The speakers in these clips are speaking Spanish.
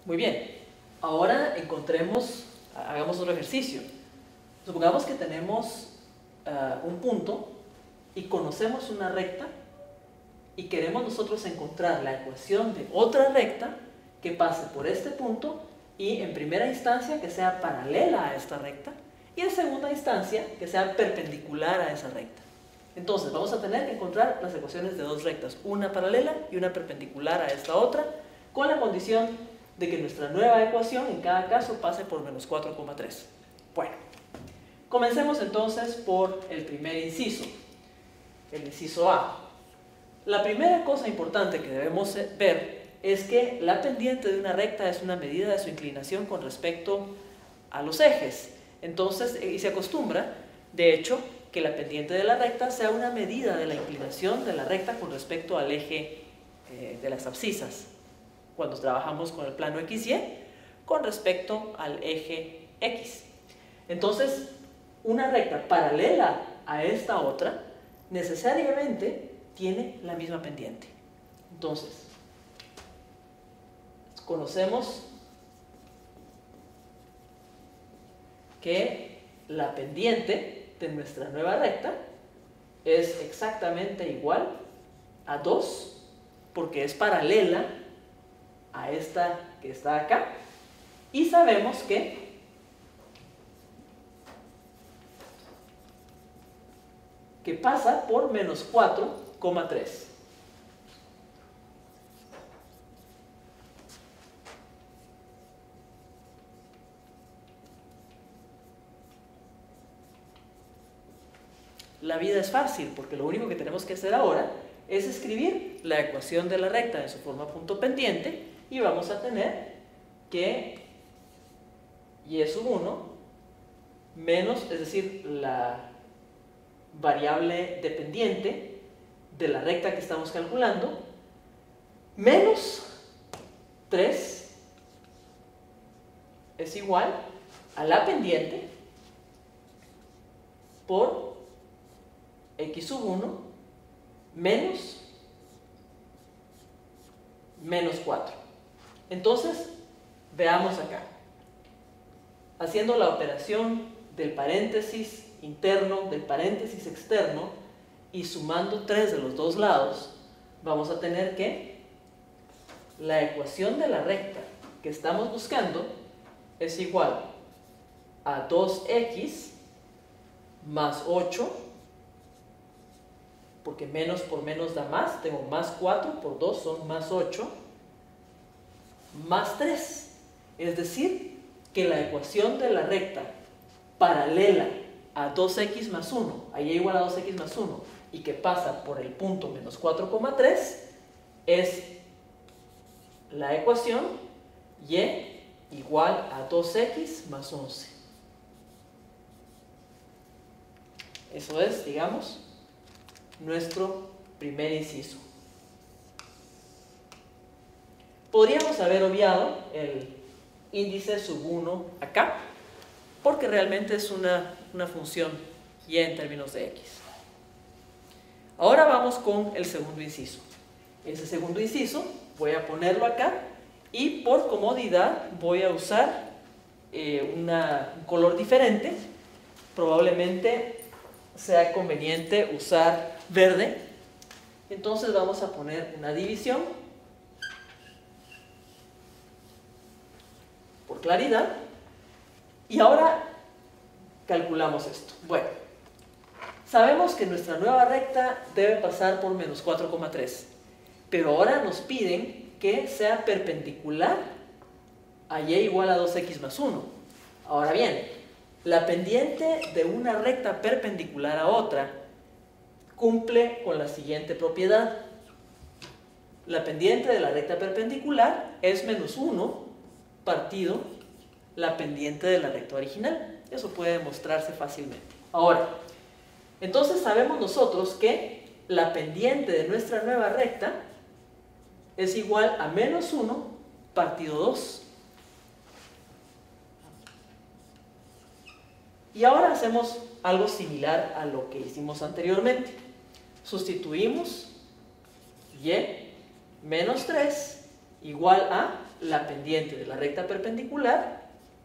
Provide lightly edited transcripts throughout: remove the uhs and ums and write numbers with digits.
Muy bien, ahora hagamos otro ejercicio. Supongamos que tenemos un punto y conocemos una recta y queremos nosotros encontrar la ecuación de otra recta que pase por este punto y en primera instancia que sea paralela a esta recta y en segunda instancia que sea perpendicular a esa recta. Entonces vamos a tener que encontrar las ecuaciones de dos rectas, una paralela y una perpendicular a esta otra, con la condición de que nuestra nueva ecuación en cada caso pase por menos 4,3. Bueno, comencemos entonces por el primer inciso, el inciso A. La primera cosa importante que debemos ver es que la pendiente de una recta es una medida de su inclinación con respecto a los ejes. Entonces, y se acostumbra, de hecho, que la pendiente de la recta sea una medida de la inclinación de la recta con respecto al eje de las abscisas, cuando trabajamos con el plano XY con respecto al eje X. Entonces, una recta paralela a esta otra necesariamente tiene la misma pendiente. Entonces, conocemos que la pendiente de nuestra nueva recta es exactamente igual a 2, porque es paralela a esta que está acá, y sabemos que pasa por menos 4,3. La vida es fácil porque lo único que tenemos que hacer ahora es escribir la ecuación de la recta en su forma punto pendiente y vamos a tener que y sub 1 menos, es decir, la variable dependiente de la recta que estamos calculando, menos 3 es igual a la pendiente por x sub 1 menos 4. Entonces, veamos acá. Haciendo la operación del paréntesis interno, del paréntesis externo y sumando 3 de los dos lados, vamos a tener que la ecuación de la recta que estamos buscando es igual a 2x más 8, porque menos por menos da más, tengo más 4 por 2 son más 8, más 3. Es decir, que la ecuación de la recta paralela a 2x más 1, ahí igual a 2x más 1, y que pasa por el punto menos 4,3, es la ecuación y igual a 2x más 11. Eso es, digamos, nuestro primer inciso. Podríamos haber obviado el índice sub 1 acá, porque realmente es una función y en términos de x. Ahora vamos con el segundo inciso. Ese segundo inciso voy a ponerlo acá y por comodidad voy a usar un color diferente. Probablemente sea conveniente usar verde. Entonces vamos a poner una división por claridad y ahora calculamos esto. Bueno, sabemos que nuestra nueva recta debe pasar por menos 4,3, pero ahora nos piden que sea perpendicular a y igual a 2x más 1. Ahora bien, la pendiente de una recta perpendicular a otra cumple con la siguiente propiedad. La pendiente de la recta perpendicular es menos 1 partido la pendiente de la recta original. Eso puede demostrarse fácilmente. Ahora, entonces sabemos nosotros que la pendiente de nuestra nueva recta es igual a menos 1 partido 2. Y ahora hacemos algo similar a lo que hicimos anteriormente. Sustituimos y menos 3 igual a la pendiente de la recta perpendicular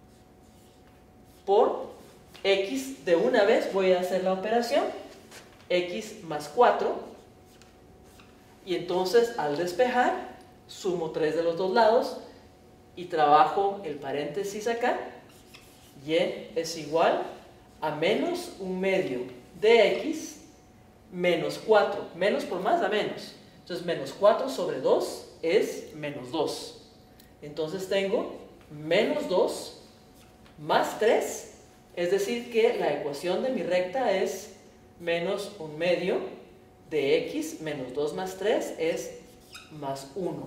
por x. De una vez voy a hacer la operación, x más 4, y entonces al despejar sumo 3 de los dos lados y trabajo el paréntesis acá. Y es igual a menos 1/2 de x menos 4. Menos por más da menos. Entonces menos 4 sobre 2 es menos 2. Entonces tengo menos 2 más 3. Es decir que la ecuación de mi recta es menos 1/2 de x menos 2 más 3 es más 1.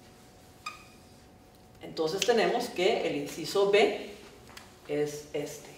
Entonces tenemos que el inciso B es este.